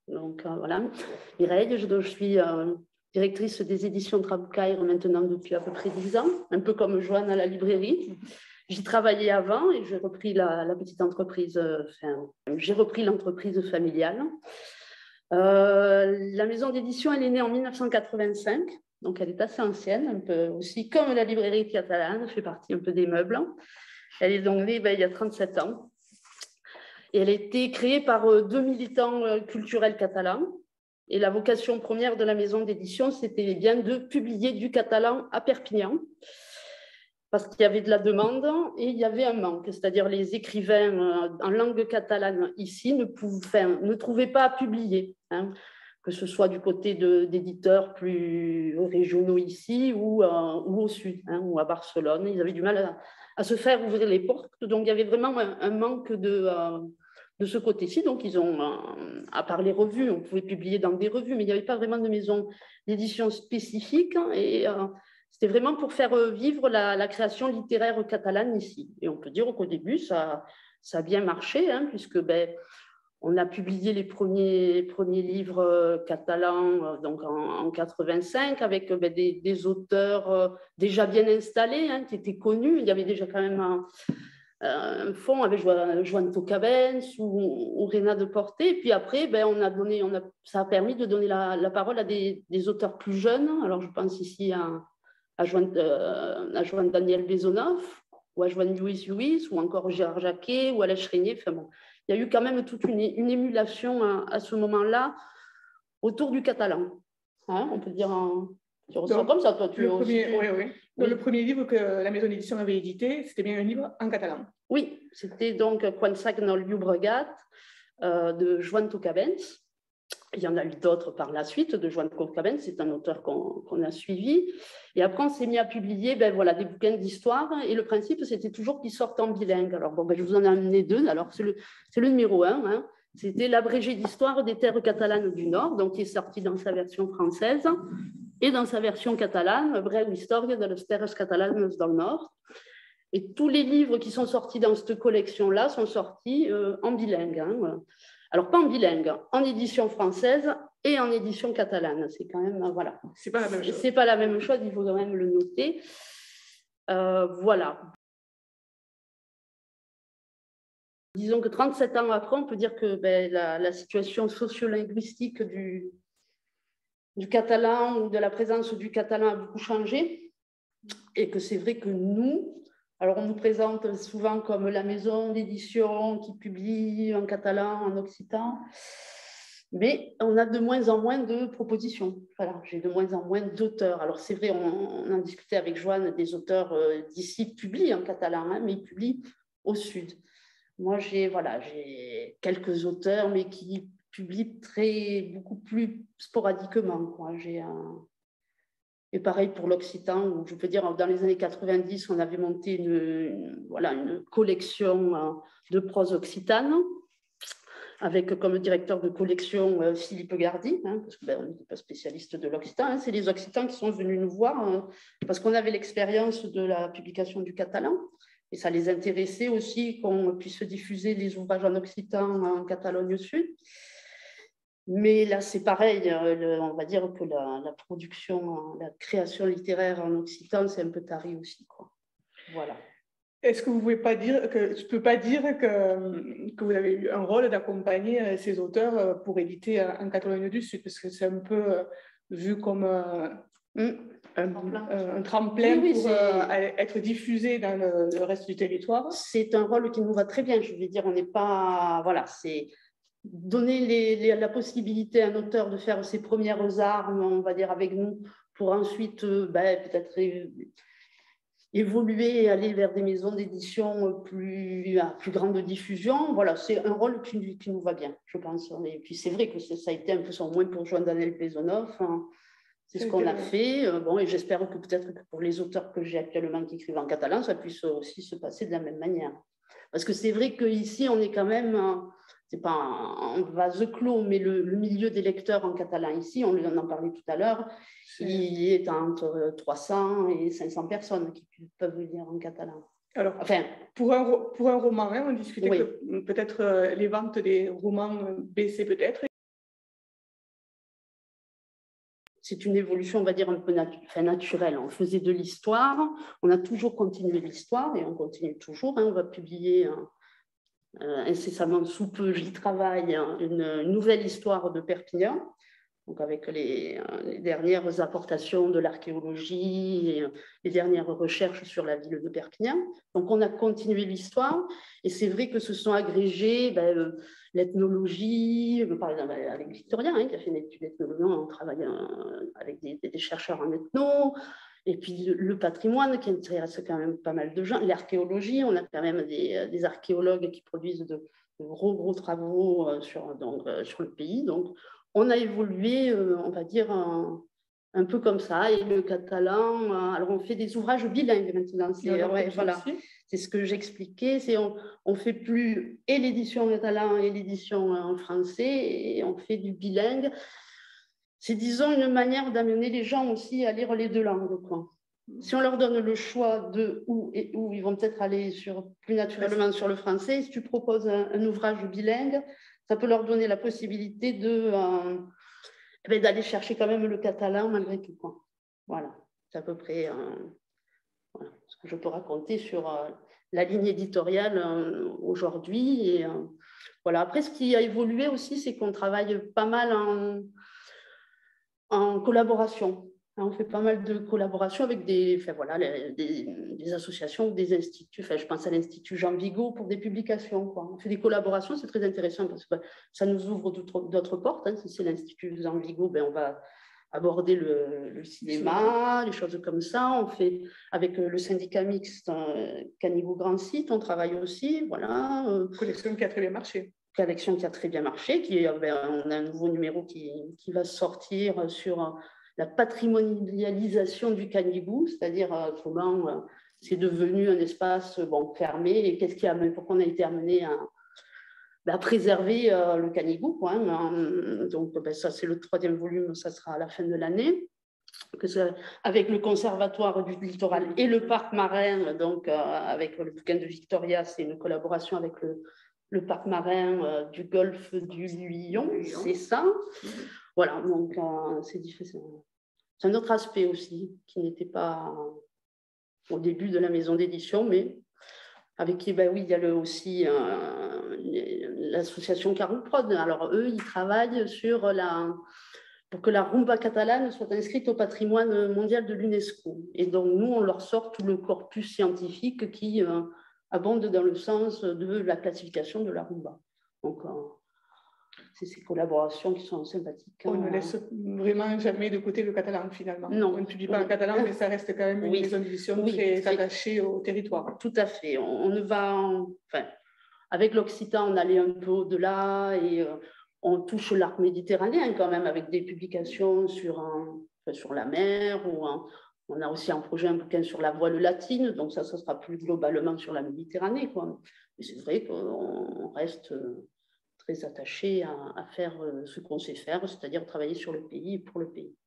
Donc voilà, Mireille, je suis directrice des éditions Traboucaire maintenant depuis à peu près 10 ans, un peu comme Joanne à la librairie. J'y travaillais avant et j'ai repris la petite entreprise, j'ai repris l'entreprise familiale. La maison d'édition, elle est née en 1985, donc elle est assez ancienne, un peu aussi comme la librairie catalane, elle fait partie un peu des meubles. Elle est donc née il y a 37 ans. Et elle a été créée par deux militants culturels catalans. Et la vocation première de la maison d'édition, c'était bien de publier du catalan à Perpignan, parce qu'il y avait de la demande et il y avait un manque. C'est-à-dire les écrivains en langue catalane ici ne trouvaient pas à publier, hein, que ce soit du côté d'éditeurs plus régionaux ici ou au sud, hein, ou à Barcelone. Ils avaient du mal à se faire ouvrir les portes. Donc, il y avait vraiment un manque de ce côté-ci. Donc, ils ont, à part les revues, on pouvait publier dans des revues, mais il n'y avait pas vraiment de maison d'édition spécifique. Et c'était vraiment pour faire vivre la création littéraire catalane ici. Et on peut dire qu'au début, ça a bien marché, hein, puisque on a publié les premiers livres catalans donc en 85 avec des auteurs déjà bien installés, hein, qui étaient connus. Il y avait déjà quand même un fond avec Joan Tocabens ou Réna de Porté. Et puis après, ça a permis de donner la parole à des auteurs plus jeunes. Alors, je pense ici à Joan Daniel Bezonov, ou à Joan Louis ou encore Gérard Jacquet, ou Alès Régnier. Enfin bon, il y a eu quand même toute une émulation à ce moment-là autour du catalan. Hein, on peut dire tu ressens comme ça, toi, oui. Donc, le premier livre que la maison d'édition avait édité, c'était bien un livre en catalan. Oui, c'était donc Quan Sagnol Llobregat de Joan Tocabens. Il y en a eu d'autres par la suite de Joan Tocabens, c'est un auteur qu'on a suivi. Et après, on s'est mis à publier des bouquins d'histoire. Et le principe, c'était toujours qu'ils sortent en bilingue. Alors, je vous en ai amené deux. Alors, c'est le numéro 1. Hein. C'était l'abrégé d'histoire des terres catalanes du Nord, donc qui est sorti dans sa version française et dans sa version catalane, Breu Història de les terres catalanes del Nord. Et tous les livres qui sont sortis dans cette collection-là sont sortis en bilingue. Hein. Alors, pas en bilingue, en édition française et en édition catalane. C'est quand même, voilà. C'est pas la même chose. C'est pas la même chose, il faut quand même le noter. Voilà. Disons que 37 ans après, on peut dire que la situation sociolinguistique du catalan ou de la présence du catalan a beaucoup changé. Et que c'est vrai que nous, alors on nous présente souvent comme la maison d'édition qui publie en catalan, en occitan, mais on a de moins en moins de propositions. Voilà, j'ai de moins en moins d'auteurs. Alors c'est vrai, on en discutait avec Joanne, des auteurs d'ici publient en catalan, hein, mais ils publient au sud. Moi, j'ai quelques auteurs, mais qui publient beaucoup plus sporadiquement, quoi. Et pareil pour l'occitan, où je peux dire, dans les années 90, on avait monté une collection de prose occitane, avec comme directeur de collection Philippe Gardy, hein, parce qu'on n'est pas spécialiste de l'occitan, hein, c'est les occitans qui sont venus nous voir, parce qu'on avait l'expérience de la publication du catalan, et ça les intéressait aussi qu'on puisse diffuser les ouvrages en occitan en Catalogne Sud. Mais là, c'est pareil, on va dire que la production, la création littéraire en occitan, c'est un peu tari aussi, quoi. Voilà. Est-ce que vous pouvez pas dire que je peux pas dire que vous avez eu un rôle d'accompagner ces auteurs pour éditer en Catalogne du Sud, parce que c'est un peu vu comme un tremplin pour être diffusé dans le reste du territoire. C'est un rôle qui nous va très bien. Je veux dire, on n'est pas, voilà, c'est donner la possibilité à un auteur de faire ses premières armes, on va dire, avec nous, pour ensuite peut-être évoluer et aller vers des maisons d'édition à plus grande diffusion. Voilà, c'est un rôle qui nous va bien, je pense. Et puis c'est vrai que ça a été un peu son moins pour Joan Daniel Bezonov. Hein. C'est ce qu'on a fait. Et j'espère que peut-être que pour les auteurs que j'ai actuellement qui écrivent en catalan, ça puisse aussi se passer de la même manière. Parce que c'est vrai qu'ici, on est quand même, c'est pas un vase clos, mais le milieu des lecteurs en catalan ici, on en parlait tout à l'heure, il est entre 300 et 500 personnes qui peuvent lire en catalan. Alors, pour un roman, hein, on discutait que peut-être les ventes des romans baissaient peut-être. c'est une évolution, on va dire, un peu naturelle. On faisait de l'histoire, on a toujours continué l'histoire et on continue toujours. On va publier incessamment sous peu, j'y travaille, une nouvelle histoire de Perpignan, donc avec les dernières apportations de l'archéologie et les dernières recherches sur la ville de Perpignan. Donc on a continué l'histoire et c'est vrai que se sont agrégés l'ethnologie, par exemple avec Victoria, qui a fait une étude d'ethnologie, on travaille avec des chercheurs en ethno, et puis le patrimoine qui intéresse quand même pas mal de gens, l'archéologie, on a quand même des archéologues qui produisent de gros travaux sur le pays. Donc on a évolué, on va dire, un peu comme ça. Et le catalan, alors on fait des ouvrages bilingues maintenant. C'est ce que j'expliquais. On fait plus et l'édition en catalan et l'édition en français, et on fait du bilingue. C'est, disons, une manière d'amener les gens aussi à lire les deux langues, quoi. Si on leur donne le choix de où et où, ils vont peut-être aller plus naturellement sur le français. Si tu proposes un ouvrage bilingue, ça peut leur donner la possibilité d'aller chercher quand même le catalan malgré tout, quoi. Voilà, c'est à peu près ce que je peux raconter sur la ligne éditoriale aujourd'hui. Et voilà. Après, ce qui a évolué aussi, c'est qu'on travaille pas mal en collaboration. On fait pas mal de collaborations avec des associations ou des instituts. Je pense à l'Institut Jean Vigo pour des publications, quoi. On fait des collaborations, c'est très intéressant parce que ça nous ouvre d'autres portes. Si c'est l'Institut Jean Vigo, on va aborder le cinéma, les choses comme ça. On fait avec le syndicat mixte Canigou Grand Site, on travaille aussi. Voilà. Collection qui a très bien marché. Collection qui a très bien marché. On a un nouveau numéro qui va sortir sur la patrimonialisation du Canigou, c'est-à-dire comment c'est devenu un espace fermé et pourquoi on a été amené à préserver le Canigou, quoi, donc ça, c'est le 3e volume, ça sera à la fin de l'année. Avec le conservatoire du littoral et le parc marin, donc avec le bouquin de Victoria, c'est une collaboration avec le parc marin du golfe du Lion, c'est ça. Voilà, donc c'est difficile. C'est un autre aspect aussi qui n'était pas au début de la maison d'édition, mais avec qui, il y a aussi l'association Carol Prod. Alors eux, ils travaillent pour que la rumba catalane soit inscrite au patrimoine mondial de l'UNESCO. Et donc nous, on leur sort tout le corpus scientifique qui abonde dans le sens de la classification de la rumba. Donc c'est ces collaborations qui sont sympathiques. On ne laisse vraiment jamais de côté le catalan, finalement. Non. On ne publie pas en catalan, mais ça reste quand même une maison d'édition très attachée au territoire. Tout à fait. Avec l'occitan, on allait un peu au-delà et on touche l'arc méditerranéen quand même, avec des publications sur la mer. On a aussi un bouquin sur la voile latine, donc ça sera plus globalement sur la Méditerranée, quoi. Mais c'est vrai qu'on reste très attaché à faire ce qu'on sait faire, c'est-à-dire travailler sur le pays et pour le pays.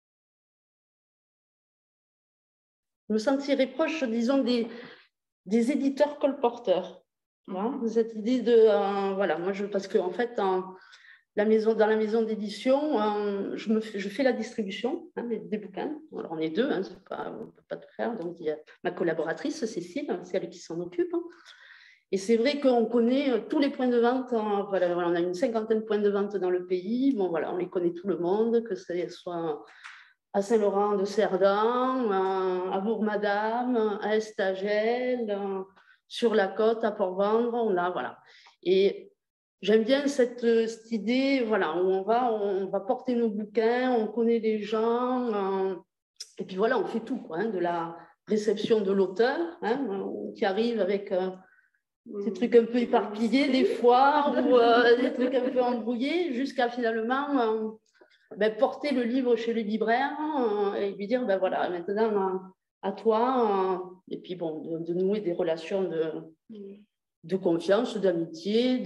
Je me sentirais proche, disons, des éditeurs colporteurs. Cette idée de... parce qu'en fait, dans la maison d'édition, je fais la distribution des bouquins. Alors, on est deux, on ne peut pas tout faire. Donc, il y a ma collaboratrice, Cécile, c'est elle qui s'en occupe. Et c'est vrai qu'on connaît tous les points de vente. On a une 50aine de points de vente dans le pays. On les connaît tout le monde, que ce soit à Saint-Laurent de Cerdan, à Bourg-Madame, à Estagel, sur la côte, à Port-Vendre. Et j'aime bien cette idée, où on va porter nos bouquins, on connaît les gens, et puis on fait tout, de la réception de l'auteur, qui arrive avec des trucs un peu éparpillés des fois, ou des trucs un peu embrouillés, jusqu'à finalement porter le livre chez le libraire et lui dire, maintenant à toi, et puis de nouer des relations de confiance, d'amitié,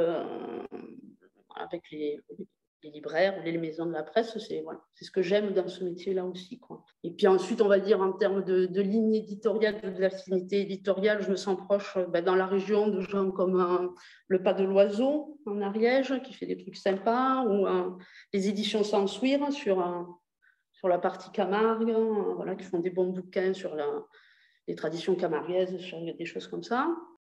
avec les libraires, les maisons de la presse, c'est ce que j'aime dans ce métier-là aussi, quoi. Et puis ensuite, on va dire en termes de ligne éditoriale, de affinité éditoriale, je me sens proche dans la région de gens comme le Pas de l'Oiseau en Ariège, qui fait des trucs sympas, ou les éditions Sansuire sur sur la partie Camargue, voilà, qui font des bons bouquins sur les traditions camarguaises, sur des choses comme ça.